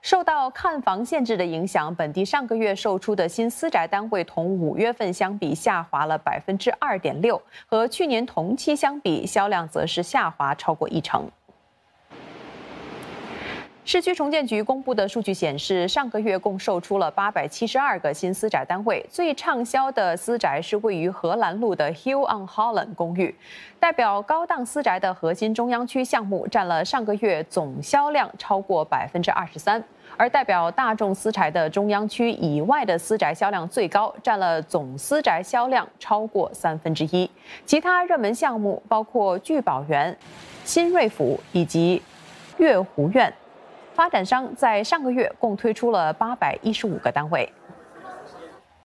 受到看房限制的影响，本地上个月售出的新私宅单位同5月份相比下滑了2.6%，和去年同期相比，销量则是下滑超过1%。市区重建局公布的数据显示，上个月共售出了872个新私宅单位，最畅销的私宅是位于荷兰路的 Hill on Holland 公寓，代表高档私宅的核心中央区项目占了上个月总销量超过23%，而代表大众私宅的中央区以外的私宅销量最高，占了总私宅销量超过1/3。其他热门项目包括聚宝园、新瑞府以及月湖苑。发展商在上个月共推出了815个单位。